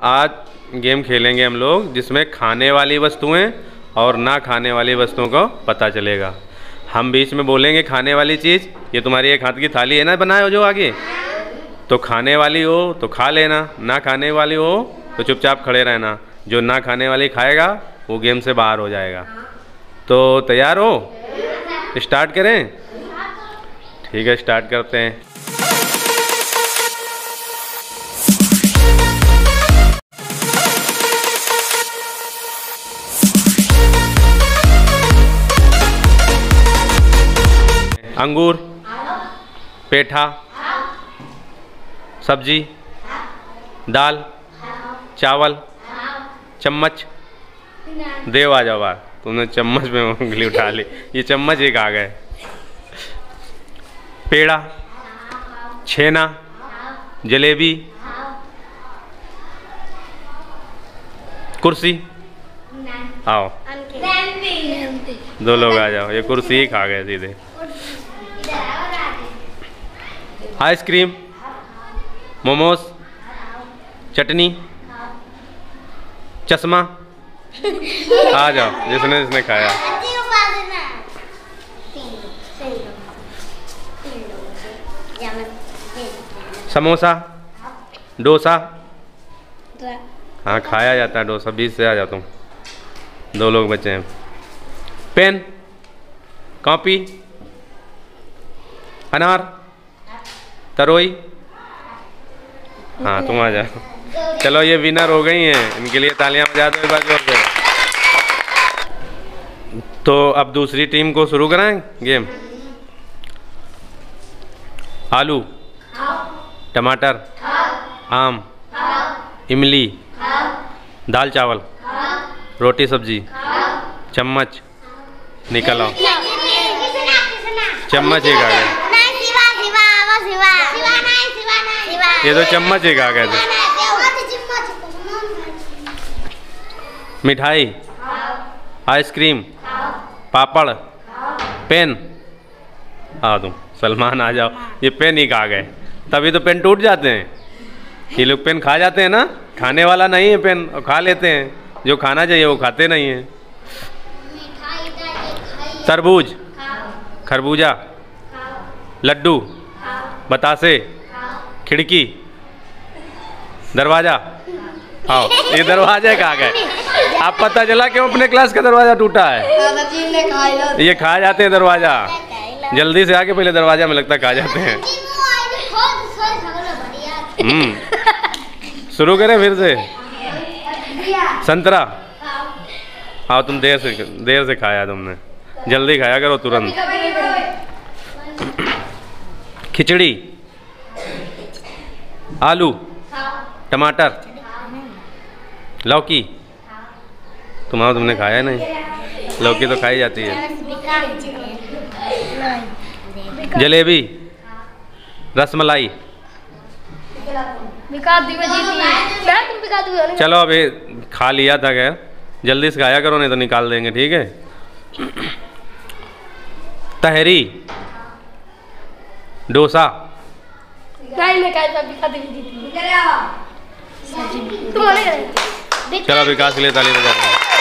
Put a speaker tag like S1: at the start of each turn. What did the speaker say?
S1: आज गेम खेलेंगे हम लोग जिसमें खाने वाली वस्तुएं और ना खाने वाली वस्तुओं को पता चलेगा। हम बीच में बोलेंगे खाने वाली चीज़, ये तुम्हारी एक हाथ की थाली है ना बनाए हो जो आगे, तो खाने वाली हो तो खा लेना, ना खाने वाली हो तो चुपचाप खड़े रहना। जो ना खाने वाली खाएगा वो गेम से बाहर हो जाएगा। तो तैयार हो? स्टार्ट करें? ठीक है, स्टार्ट करते हैं। अंगूर, पेठा, सब्जी, दाल, चावल, चम्मच। देव आ जाओ बाहर, तुमने चम्मच में उंगली उठा ली, ये चम्मच एक आ गए। पेड़ा, छेना, जलेबी, कुर्सी। आओ दो लोग आ जाओ, ये कुर्सी ही खा गए सीधे। आइसक्रीम, मोमोज, चटनी, चश्मा। आ जाओ जिसने खाया। समोसा, डोसा। हाँ खाया जाता है डोसा, 20 से आ जाता हूँ। दो लोग बचे हैं। पेन, कॉपी, अनार, तरोई। हाँ तुम आ जाओ। चलो ये विनर हो गई हैं, इनके लिए तालियां बजा दो एक बार जोर से। तो अब दूसरी टीम को शुरू कराएं गेम। आलू, टमाटर, आम, इमली, दाल चावल, रोटी सब्जी, चम्मच। निकल आओ, चम्मच एक आ गए। ये तो चम्मच एक आ गए थे। मिठाई, आइसक्रीम, पापड़, पेन। आओ तुम सलमान आ जाओ, ये पेन ही खा गए। तभी तो पेन टूट जाते हैं, ये लोग पेन खा जाते हैं ना। खाने वाला नहीं है पेन, और खा लेते हैं। जो खाना चाहिए वो खाते नहीं हैं। तरबूज, खरबूजा, लड्डू, बतासे, खिड़की, दरवाजा। आओ ये दरवाजा कहाँ गए? आप पता चला क्यों अपने क्लास का दरवाजा टूटा है? ये खा जाते हैं दरवाजा। जल्दी से आके पहले दरवाजा में लगता खा जाते हैं। शुरू करें फिर से। संतरा। आओ तुम देर से खाया तुमने, जल्दी खाया करो तुरंत। खिचड़ी, आलू, टमाटर, लौकी। तुमने खाया नहीं, लौकी तो खाई जाती है। जलेबी, रसमलाई। चलो अभी खा लिया था, खैर जल्दी से खाया करो नहीं तो निकाल देंगे, ठीक है। तहरी, डोसा। चलो विकास के लिए ताली बजा।